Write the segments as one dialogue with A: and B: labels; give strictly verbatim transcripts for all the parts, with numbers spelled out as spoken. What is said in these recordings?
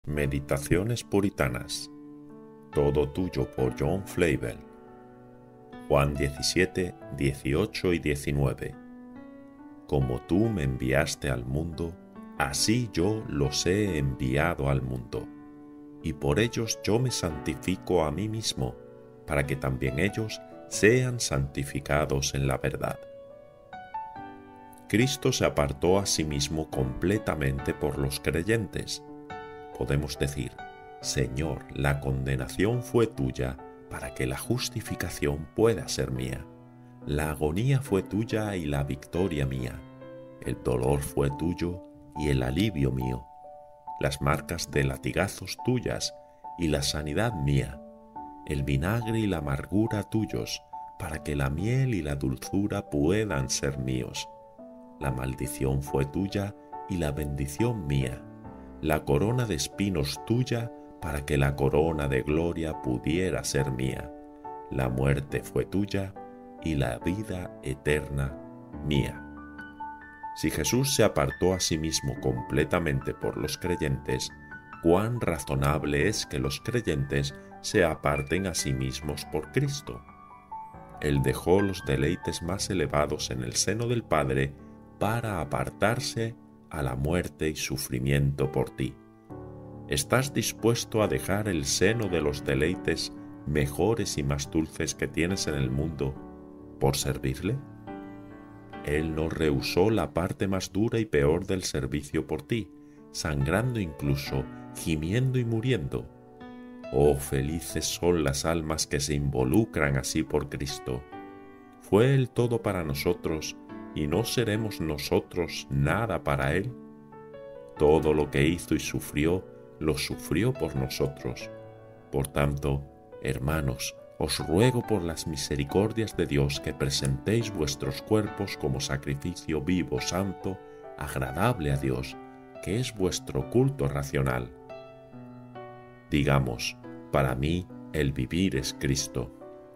A: Meditaciones puritanas. Todo tuyo por John Flavel. Juan diecisiete, dieciocho y diecinueve. Como tú me enviaste al mundo, así yo los he enviado al mundo, y por ellos yo me santifico a mí mismo, para que también ellos sean santificados en la verdad. Cristo se apartó a sí mismo completamente por los creyentes. Podemos decir: Señor, la condenación fue tuya para que la justificación pueda ser mía. La agonía fue tuya y la victoria mía. El dolor fue tuyo y el alivio mío. Las marcas de latigazos tuyas y la sanidad mía. El vinagre y la amargura tuyos, para que la miel y la dulzura puedan ser míos. La maldición fue tuya y la bendición mía. La corona de espinos tuya, para que la corona de gloria pudiera ser mía. La muerte fue tuya y la vida eterna mía. Si Jesús se apartó a sí mismo completamente por los creyentes, cuán razonable es que los creyentes se aparten a sí mismos por Cristo. Él dejó los deleites más elevados en el seno del Padre para apartarse a la muerte y sufrimiento por ti. ¿Estás dispuesto a dejar el seno de los deleites mejores y más dulces que tienes en el mundo por servirle? Él no rehusó la parte más dura y peor del servicio por ti, sangrando incluso, gimiendo y muriendo. Oh, felices son las almas que se involucran así por Cristo. ¿Fue Él todo para nosotros y no seremos nosotros nada para Él? Todo lo que hizo y sufrió, lo sufrió por nosotros. Por tanto, hermanos, os ruego por las misericordias de Dios que presentéis vuestros cuerpos como sacrificio vivo, santo, agradable a Dios, que es vuestro culto racional. Digamos: para mí el vivir es Cristo.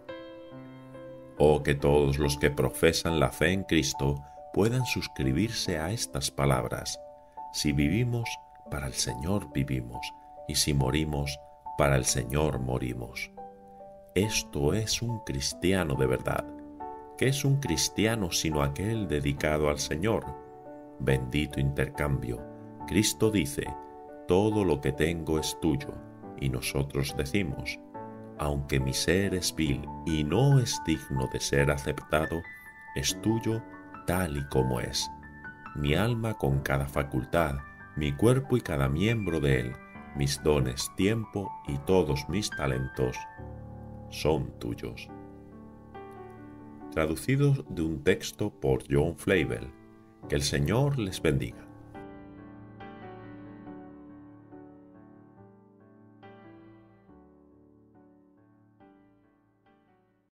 A: Oh, que todos los que profesan la fe en Cristo puedan suscribirse a estas palabras: si vivimos, para el Señor vivimos, y si morimos, para el Señor morimos. Esto es un cristiano de verdad. ¿Qué es un cristiano sino aquel dedicado al Señor? Bendito intercambio. Cristo dice: todo lo que tengo es tuyo, y nosotros decimos: aunque mi ser es vil y no es digno de ser aceptado, es tuyo tal y como es. Mi alma con cada facultad, mi cuerpo y cada miembro de él, mis dones, tiempo y todos mis talentos son tuyos. Traducido de un texto por John Flavel. Que el Señor les bendiga.